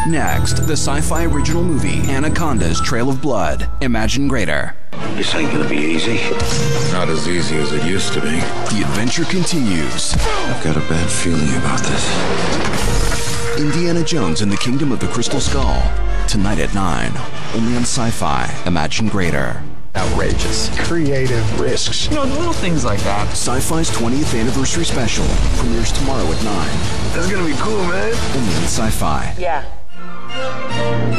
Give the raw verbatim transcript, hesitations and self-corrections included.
Next, the sci-fi original movie, Anaconda's Trail of Blood. Imagine greater. This ain't gonna be easy. Not as easy as it used to be. The adventure continues. I've got a bad feeling about this. Indiana Jones and the Kingdom of the Crystal Skull. Tonight at nine. Only on Sci-Fi. Imagine greater. Outrageous. Creative risks. You know, little things like that. Sci-Fi's twentieth anniversary special premieres tomorrow at nine. That's gonna be cool, man. Only on Sci-Fi. Yeah.